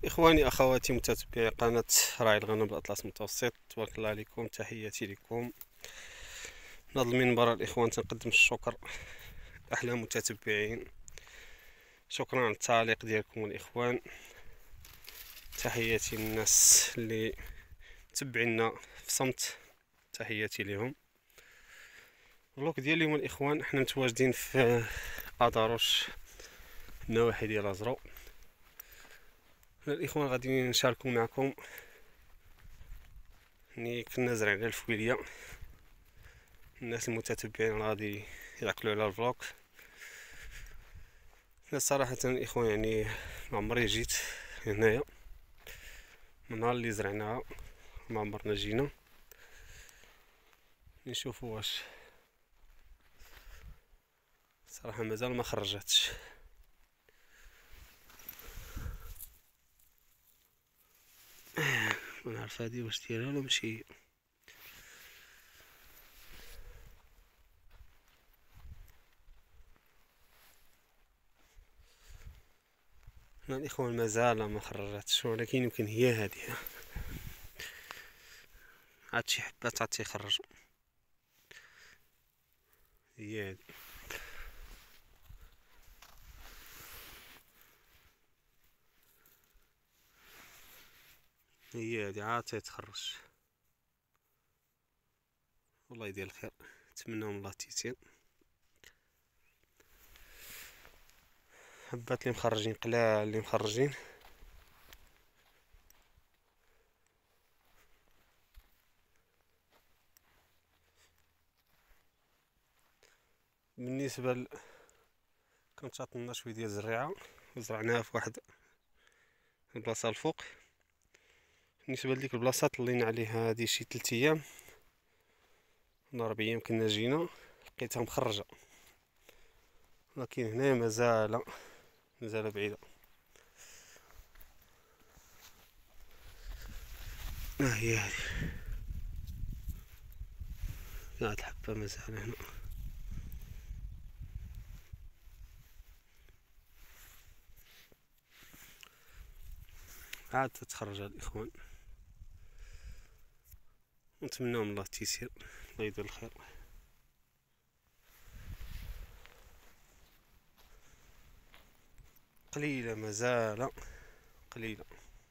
إخواني أخواتي متتبعي قناة راعي الغنم بالأطلس المتوسط، تبارك الله عليكم، تحياتي لكم من هذا المنبر. الإخوان تنقدم الشكر أحلى متتبعين، شكرا على التعليق ديالكم الإخوان. تحياتي للناس اللي متبعينا في صمت، تحياتي لهم. الفلوق ديال اليوم الإخوان، احنا متواجدين في أداروش النواحي ديال أزرو. الإخوان غادي نشاركو معكم ملي كنا زرعنا الفويليا. الناس المتتبعين غادي يعقلوا على الفلوق. انا صراحة الإخوان يعني معمري جيت هنايا من نهار اللي زرعناها، ما عمرنا جينا نشوفوا واش صراحة مازال ما خرجتش. ما نعرف هادي واش ديالها ولا ماشي. الإخوان مازال ما خرجتش، ولكن يمكن هي هادي، عاد شي حبات عاد تيخرجوا. هي هادي، هي هادي عاد تيتخرج. والله يدير الخير، نتمنىهم الله التيسير. حبات اللي مخرجين قلال، اللي مخرجين بالنسبة كانت عطلنا شوية ديال الزريعة وزرعناها في واحد البلاصة الفوق. بالنسبة لديك البلاصة طلينا عليها هادي شي 3 أيام ولا 4 أيام كنا جينا لقيتها مخرجة، لكن هنا مازال بعيدة. هي هادي هاد الحبة مازال هنا. عاد تتخرج الإخوان، نتمنىهم الله التيسير، الله يدير الخير. قليلة مازال قليلة،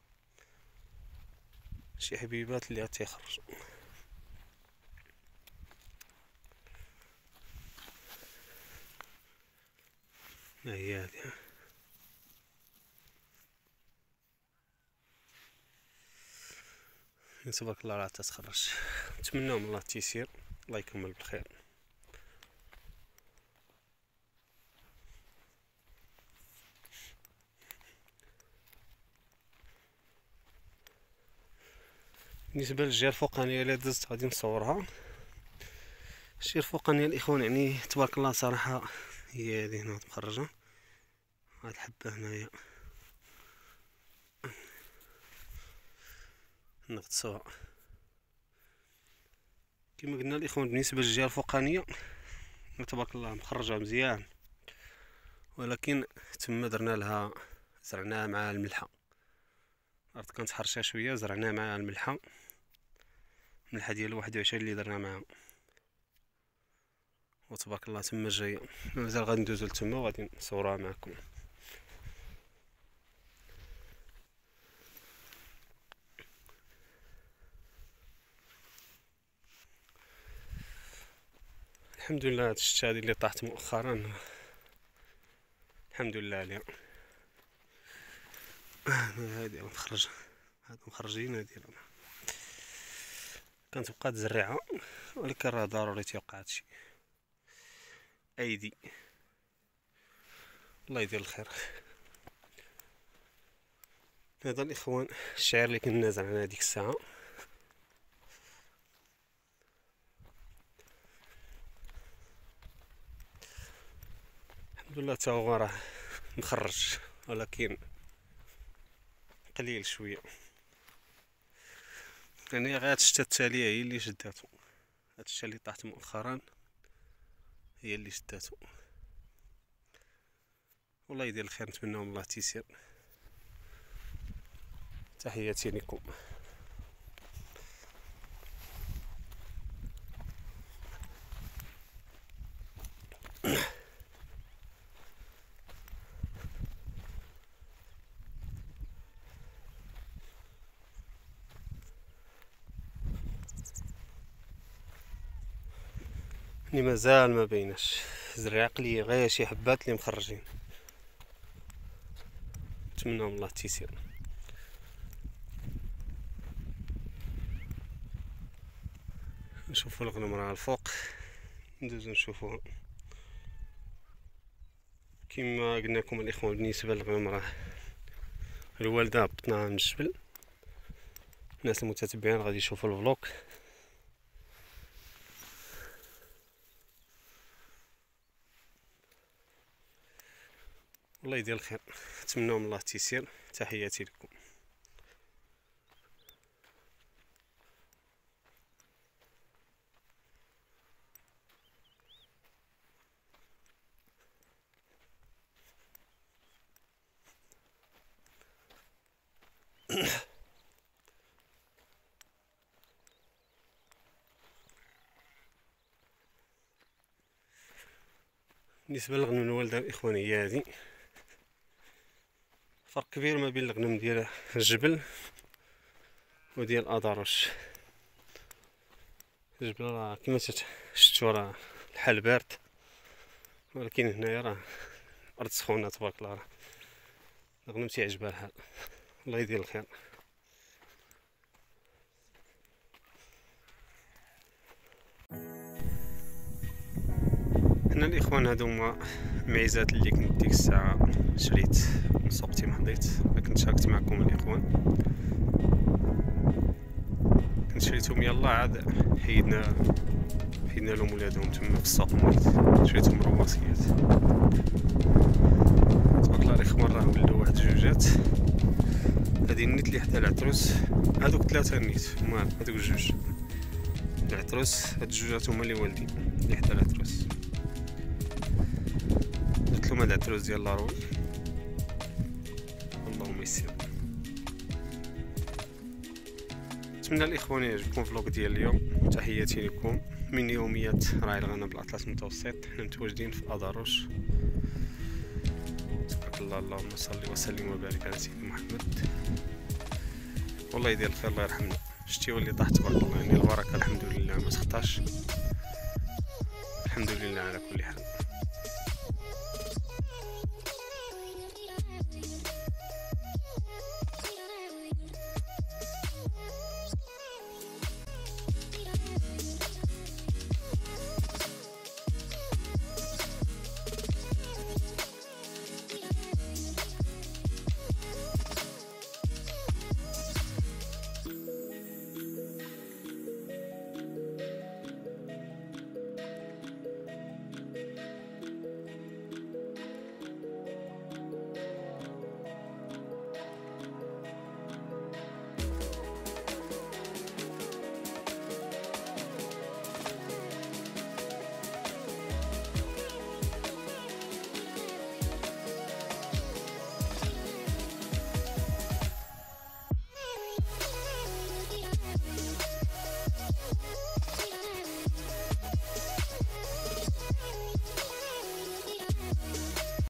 شي حبيبات اللي تيخرجوا. هي هادي تبارك الله راه تتخرج، نتمنىهم الله التيسير، الله يكمل بالخير. بالنسبة للجهة الفوقانية اللي دزت غادي نصورها. الجهة الفوقانية الإخوان يعني تبارك الله صراحة هي هادي هنا مخرجة. هاد الحبة هنايا نغطسوها كما قلنا الإخوان. بالنسبة للجهة الفوقانية تبارك الله مخرجة مزيان، ولكن تما درنا لها زرعناها مع الملحة. الأرض كانت حرشة شوية، زرعناها مع الملحة ديال 21 اللي درنا معاها، وتبارك الله تما جاية. مازال غادي ندوزو لتما وغادي نصورها معكم. الحمد لله هاد الشتا هادي اللي طاحت مؤخرا، الحمد لله عليها. هادي مخرجة، هادو مخرجين. هادي كانت بقات زريعة، ولكن راه ضروري تيوقع هادشي. ايدي الله يدير الخير. هذا الاخوان الشعير اللي كنا زرعنا هذيك الساعه، الحمد لله تا هو راه مخرج، ولكن قليل شويه. يعني غير هاد الشتا التاليه هي اللي شداتو، هاد الشتا اللي طاحت مؤخرا هي اللي شداتو. والله يدير الخير، نتمنىهم الله تيسير. تحياتي لكم. مازال ما بيناش زرع قليل، غير شي حبات اللي مخرجين، نتمنى من الله التيسير. نشوفوا الغنم راه الفوق، ندوزو نشوفوها. كما قلنا لكم الاخوان بالنسبه للغنم راه الوالده هبطناها من الجبل. الناس المتتبعين غادي يشوفوا الفلوق. الله يدير الخير، نتمنى من الله التيسير. تحياتي لكم. بالنسبه للغنم الوالده الاخوان هي هذه. فرق كبير ما بين الغنم ديال الجبل وديال اداروش. الجبل راه كما شفتوا راه الحال بارد، ولكن هنايا راه ارض سخونه تبارك الله. راه الغنم تيعجبها الحال. الله يدير الخير. هنا الاخوان هادو هما معيزات اللي كنت ديك الساعه شريت من سوق تيمحضيت. كنت شاركت معكم الاخوان، كنت شريتهم يلا عاد حيدنا لهم ولادهم تما في السوق. شريتهم رواسيات تبارك الله الاخوان. راه ولاو واحد جوجات. هادي النيت اللي حدا العتروس، هادوك ثلاثه النيت هما هادوك جوج العتروس. هاد الجوجات هما اللي والدين اللي حدا العتروس. درت لهم هاد العتروس ديال لاروي. اللهم يسر. نتمنى الاخوان يعجبكم فلوق ديال اليوم. تحياتي لكم من يوميات راعي الغنم بالاطلس المتوسط. حنا متواجدين في اداروش. تبارك الله. اللهم صل وسلم وبارك على سيدنا محمد. والله يدير الخير. الله يرحمنا. شتي ولي طاح تبارك الله، يعني البركه الحمد لله ما سخطاش. الحمد لله على كل حال.